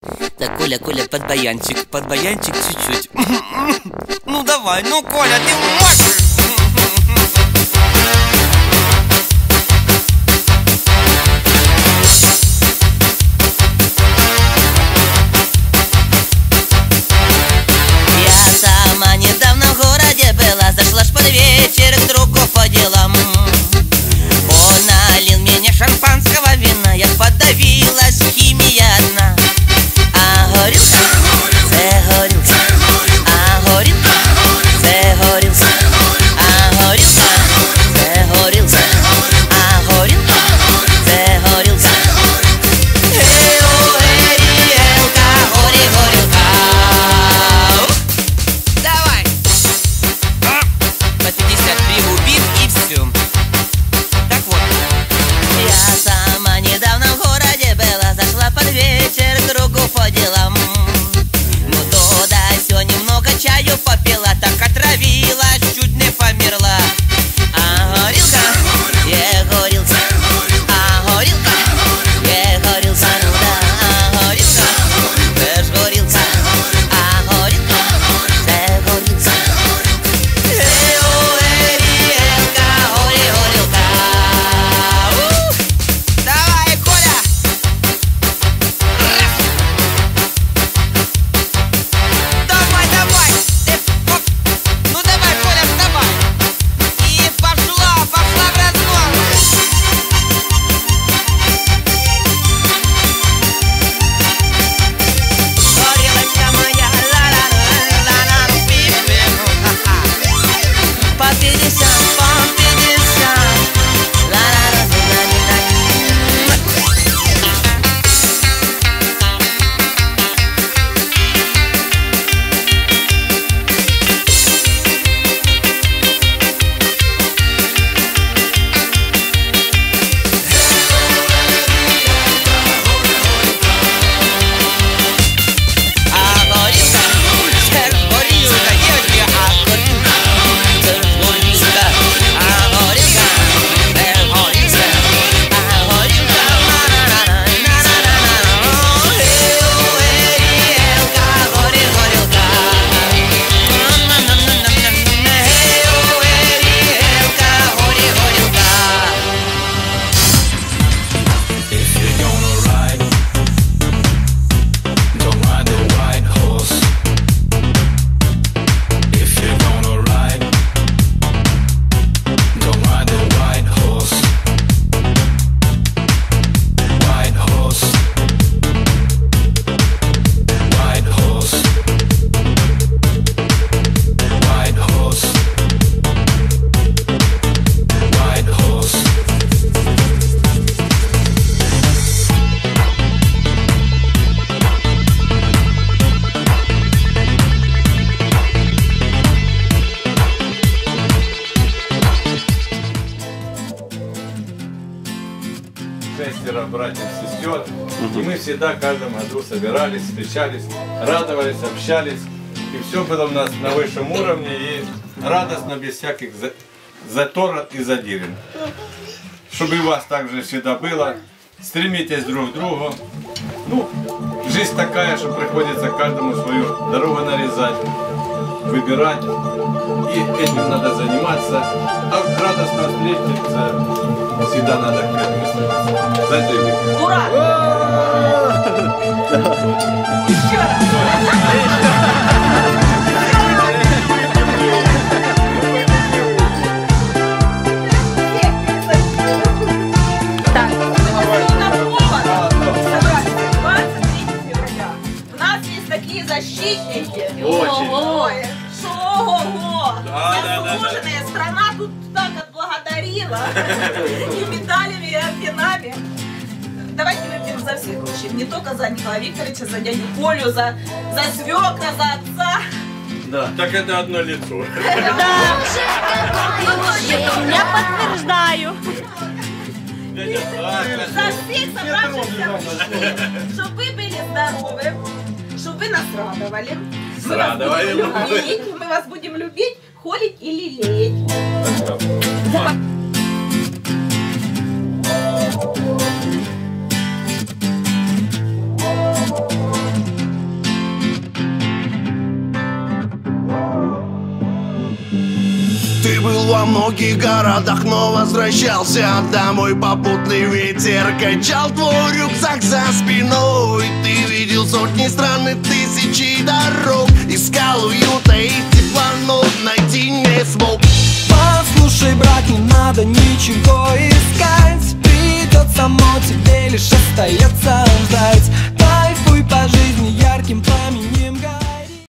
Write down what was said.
Так, Коля, под баянчик чуть-чуть. Ну давай, ну, Коля, ты можешь! Недавно в городе была, зашла ж под вечер к другу по делам. Он налил мне шампанского вина, я подавилась, химия одна. А горілка, це горілка, а горілка, це горілка, а горілка, це горілка, а горілка, це горілка. Горілка, горілка. Вечер к другу по делам. Ну туда все немного чаю попила, так отравилась, чуть не померла. А горілка, є горілка, а горілка, є горілка, ну да, а горілка, це ж горілка, а горілка, це горілка. Горілка, горілка. Давай, Коля! Шестеро братьев и сестер, и мы всегда в каждом году собирались, встречались, радовались, общались, и все было у нас на высшем уровне и радостно, без всяких затор и задирин. Чтобы и у вас также всегда было, стремитесь друг к другу. Ну, жизнь такая, что приходится каждому свою дорогу нарезать, выбирать, и этим надо заниматься, а радостно встретиться. Всегда надо к этому стремиться. За это и выпьем. Ура! Еще раз! Так, у нас есть такие защитники. Очень. Ого! Заслуженная страна тут так отблагодарила и медалями, и орденами. Давайте выпьем за всех мужчин, не только за Николая Викторовича, за дядю Колю, за свекра, за отца. Да, так это одно лицо. Да, я подтверждаю. За всех собравшихся мужчин, чтобы вы были здоровы, чтобы вы нас радовали. Мы вас будем любить, холить и лелеять. Был во многих городах, но возвращался домой. Попутный ветер качал твой рюкзак за спиной. Ты видел сотни стран и тысячи дорог, искал уюта и тепла, но найти не смог. Послушай, брат, не надо ничего искать. Придет само, тебе лишь остается ждать. Кайфуй по жизни ярким пламенем.